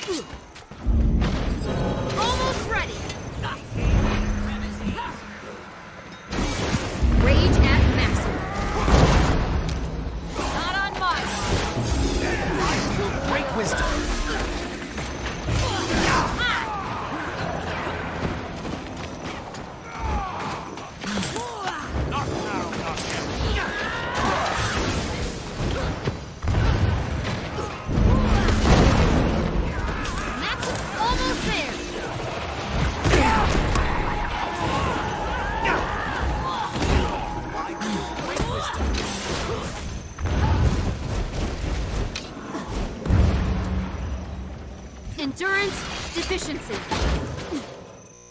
Almost ready. Rage at maximum. Not on my Great wisdom. Endurance deficiency.